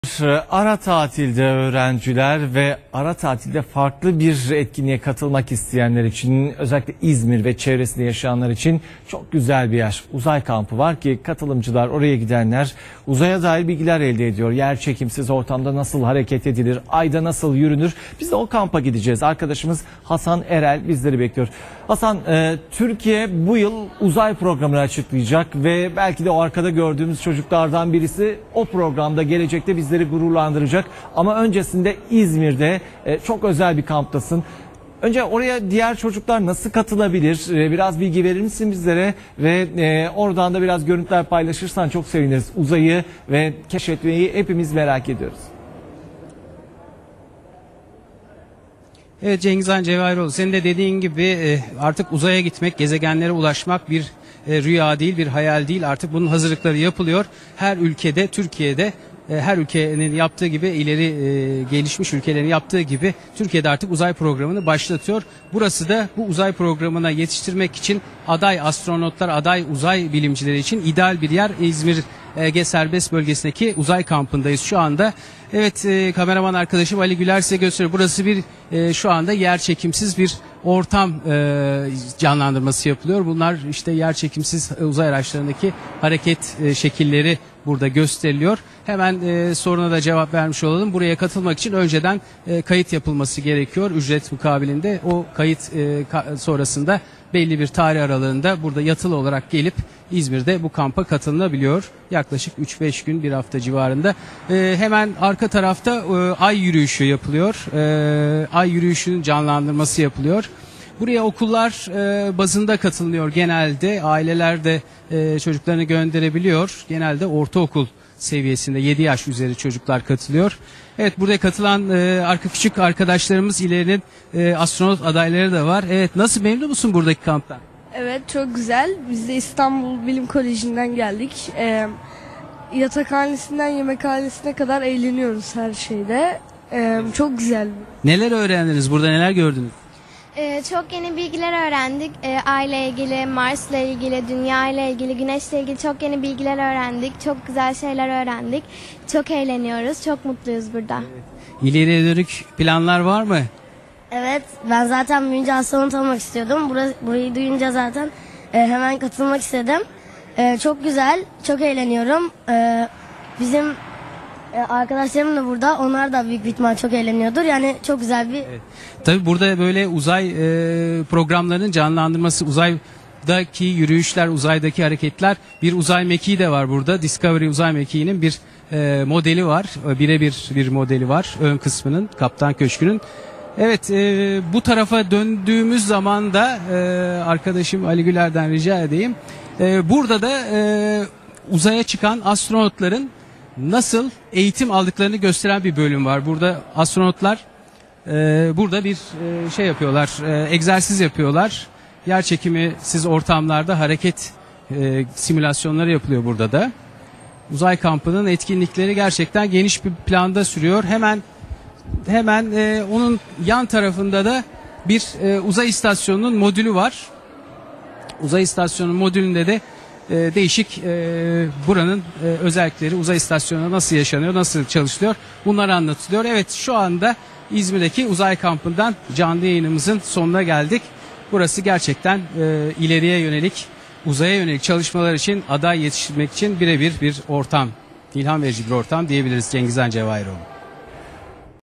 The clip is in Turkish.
Ara tatilde öğrenciler ve ara tatilde farklı bir etkinliğe katılmak isteyenler için, özellikle İzmir ve çevresinde yaşayanlar için çok güzel bir yer. Uzay kampı var ki katılımcılar, oraya gidenler uzaya dair bilgiler elde ediyor. Yer çekimsiz ortamda nasıl hareket edilir, ayda nasıl yürünür? Biz de o kampa gideceğiz. Arkadaşımız Hasan Erel bizleri bekliyor. Hasan, Türkiye bu yıl uzay programını açıklayacak ve belki de o arkada gördüğümüz çocuklardan birisi o programda gelecekte bizleri gururlandıracak. Ama öncesinde İzmir'de çok özel bir kamptasın. Önce oraya diğer çocuklar nasıl katılabilir? Biraz bilgi verir misin bizlere? Ve oradan da biraz görüntüler paylaşırsan çok seviniriz. Uzayı ve keşfetmeyi hepimiz merak ediyoruz. Evet Cengizhan Cevahiroğlu, senin de dediğin gibi artık uzaya gitmek, gezegenlere ulaşmak bir rüya değil, bir hayal değil. Artık bunun hazırlıkları yapılıyor. Her ülkede, Türkiye'de her ülkenin yaptığı gibi, ileri gelişmiş ülkelerin yaptığı gibi Türkiye'de artık uzay programını başlatıyor. Burası da bu uzay programına yetiştirmek için aday astronotlar, aday uzay bilimcileri için ideal bir yer. İzmir Ege Serbest Bölgesi'ndeki uzay kampındayız şu anda. Evet, kameraman arkadaşım Ali Güler size gösteriyor. Burası bir şu anda yer çekimsiz bir ortam canlandırması yapılıyor. Bunlar işte yer çekimsiz uzay araçlarındaki hareket şekilleri burada gösteriliyor. Hemen soruna da cevap vermiş olalım. Buraya katılmak için önceden kayıt yapılması gerekiyor ücret mukabilinde. O kayıt sonrasında belli bir tarih aralığında burada yatılı olarak gelip İzmir'de bu kampa katılınabiliyor. Yaklaşık 3-5 gün, bir hafta civarında. Hemen arka tarafta ay yürüyüşü yapılıyor. Ay yürüyüşünün canlandırması yapılıyor. Buraya okullar bazında katılınıyor genelde. Aileler de çocuklarını gönderebiliyor. Genelde ortaokul seviyesinde 7 yaş üzeri çocuklar katılıyor. Evet, burada katılan küçük arkadaşlarımız, ilerinin astronot adayları da var. Evet, nasıl, memnun musun buradaki kamptan? Evet, çok güzel. Biz de İstanbul Bilim Koleji'nden geldik. Yatakhanesinden yemekhanesine kadar eğleniyoruz her şeyde. Çok güzel. Neler öğrendiniz? Burada neler gördünüz? Çok yeni bilgiler öğrendik. Ay ile ilgili, Mars ile ilgili, Dünya ile ilgili, Güneş ile ilgili çok yeni bilgiler öğrendik. Çok güzel şeyler öğrendik. Çok eğleniyoruz. Çok mutluyuz burada. Evet. İleriye dönük planlar var mı? Evet, ben zaten büyüyünce astronot olmak istiyordum. Burayı duyunca zaten hemen katılmak istedim. Çok güzel, çok eğleniyorum. Bizim arkadaşlarım da burada, onlar da büyük bir ihtimal çok eğleniyordur. Yani çok güzel bir... Evet. Tabii burada böyle uzay programlarının canlandırması, uzaydaki yürüyüşler, uzaydaki hareketler, bir uzay mekiği de var burada. Discovery uzay mekiğinin bir modeli var. Birebir bir modeli var ön kısmının, Kaptan Köşkü'nün. Evet, bu tarafa döndüğümüz zaman da arkadaşım Ali Güler'den rica edeyim. Burada da uzaya çıkan astronotların nasıl eğitim aldıklarını gösteren bir bölüm var. Burada astronotlar burada bir şey yapıyorlar, egzersiz yapıyorlar. Yer çekimisiz ortamlarda hareket simülasyonları yapılıyor burada da. Uzay kampının etkinlikleri gerçekten geniş bir planda sürüyor. Hemen onun yan tarafında da bir uzay istasyonunun modülü var. Uzay istasyonunun modülünde de değişik buranın özellikleri, uzay istasyonunda nasıl yaşanıyor, nasıl çalışılıyor, bunlar anlatılıyor. Evet, şu anda İzmir'deki uzay kampından canlı yayınımızın sonuna geldik. Burası gerçekten ileriye yönelik, uzaya yönelik çalışmalar için, aday yetiştirmek için birebir bir ortam, ilham verici bir ortam diyebiliriz Cengizhan Cevahiroğlu.